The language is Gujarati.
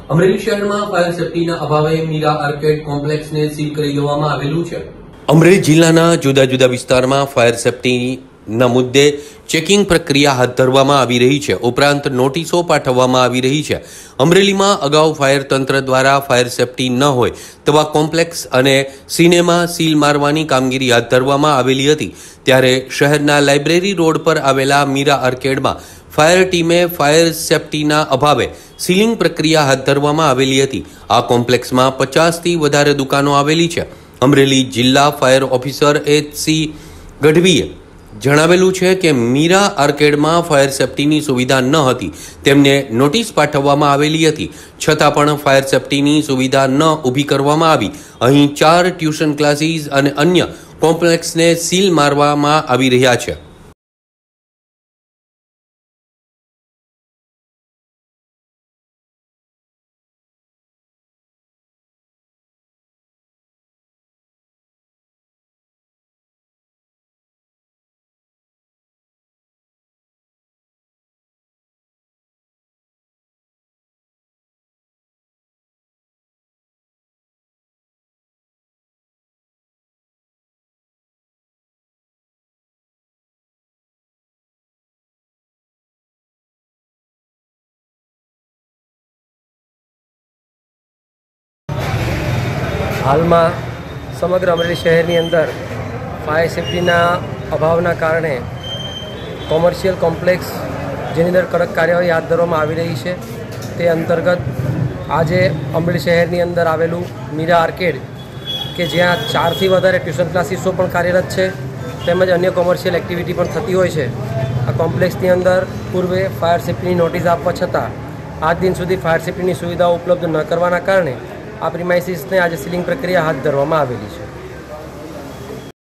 અમરેલી શહેરમાં ફાયર સેફટીના અભાવે મીરા આર્કેડ કોમ્પ્લેક્સને સીલ કરી દેવામાં આવેલું છે। અમરેલી જિલ્લાના જુદા જુદા વિસ્તારમાં ફાયર સેફટીના મુદ્દે ચેકિંગ પ્રક્રિયા હાથ ધરવામાં આવી રહી છે, ઉપરાંત નોટિસો પાઠવવામાં આવી રહી છે। અમરેલીમાં અગાઉ ફાયર તંત્ર દ્વારા ફાયર સેફટી ન હોય તેવા કોમ્પ્લેક્સ અને સિનેમા સીલ મારવાની કામગીરી હાથ ધરવામાં આવેલી હતી, ત્યારે શહેરના લાઇબ્રેરી રોડ પર આવેલા મીરા આર્કેડમાં ફાયર ટીમે ફાયર સેફટીના અભાવે સીલિંગ પ્રક્રિયા હાથ ધરવામાં આવેલી હતી। આ કોમ્પ્લેક્સમાં 50થી વધારે દુકાનો આવેલી છે। અમરેલી જિલ્લા ફાયર ઓફિસર એચ.સી. ગઢવીએ જણાવેલું છે કે મીરા આર્કેડમાં ફાયર સેફટીની સુવિધા ન હતી, તેમને નોટિસ પાઠવવામાં આવેલી હતી, છતાં પણ ફાયર સેફટીની સુવિધા ન ઊભી કરવામાં આવી। અહીં 4 ટ્યુશન ક્લાસીસ અને અન્ય કોમ્પ્લેક્સને સીલ મારવામાં આવી રહ્યા છે। હાલમાં સમગ્ર અમરેલી શહેરની અંદર ફાયર સેફટીના અભાવના કારણે કોમર્શિયલ કોમ્પ્લેક્સ જેની અંદર કડક કાર્યવાહી હાથ ધરવામાં આવી રહી છે। તે અંતર્ગત આજે અમરેલી શહેરની અંદર આવેલું મીરા આર્કેડ કે જ્યાં 4થી વધારે ટ્યુશન ક્લાસીસો પણ કાર્યરત છે, તેમજ અન્ય કોમર્શિયલ એક્ટિવિટી પણ થતી હોય છે, આ કોમ્પ્લેક્સની અંદર પૂર્વે ફાયર સેફટીની નોટિસ આપવા છતાં આજ દિન સુધી ફાયર સેફટીની સુવિધાઓ ઉપલબ્ધ ન કરવાના કારણે આ પ્રિમાઇસીસને આજે સીલિંગ પ્રક્રિયા હાથ ધરવામાં આવેલી છે।